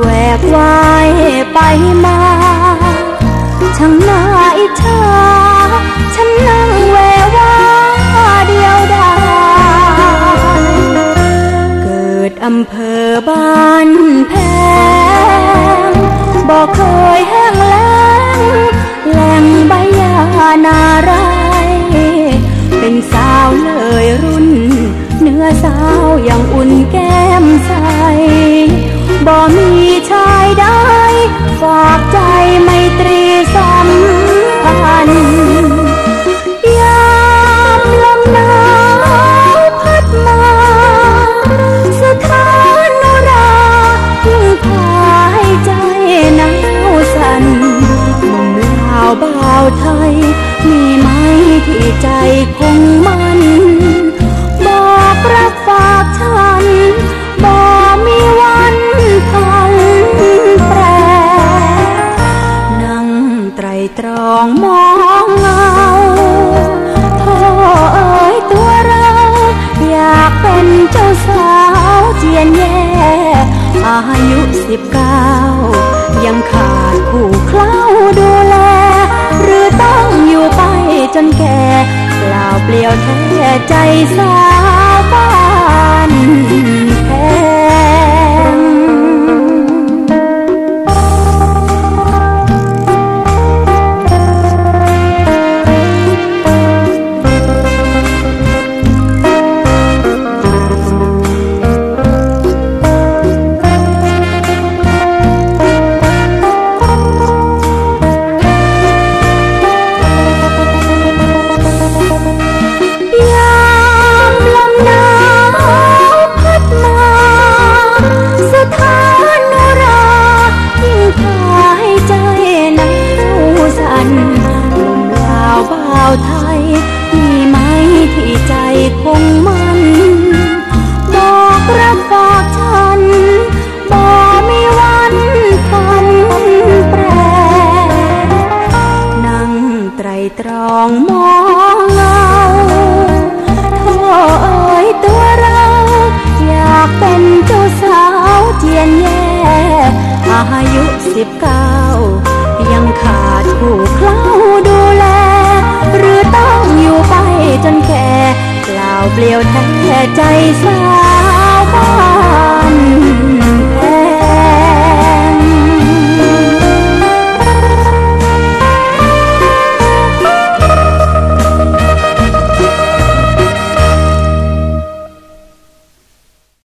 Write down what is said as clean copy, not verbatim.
แหวกว่ายไปมาช่างน่าอิจฉาฉันนั่งแววว่าเดียวดายเกิดอำเภอบ้านแพงบอกเคยแห้งแล้งแหล่งใบหญ้านาไรเป็นสาวเลยรุ่นเนื้อสาวยังอุ่นแก้มใสบ่มีชายใดฝากใจไมตรีสัมพันธ์ยามลมหนาวพัดมาสถานโนรายิ่งพายใจหนาวสั่นหนุ่มลาวบ่าวไทยมีไหมที่ใจคงมันบอกรักฝากฉันบ่มีวันพันแปรนั่งไตรตรองมองเงาโธ่เอ๋ยตัวเราอยากเป็นเจ้าสาวเจียนแย่อายุ19ยังขาดคู่เคล้าดูแลหรือต้องอยู่ไปจนแก่เปล่าเปลี่ยวแท้ใจสาวบ้านแพงไทยมีไหมที่ใจคงมันบอกรักฝากฉันบ่มีวันพันแปรนั่งไตรตรองมองเงาโธ่เอ๋ยตัวเราอยากเป็นเจ้าสาวเจียนแย่อายุ19ยังขาดคู่เคล้าดูแลหรือต้องอยู่ไปจนแก่เปล่าเปลี่ยวแท้ใจสา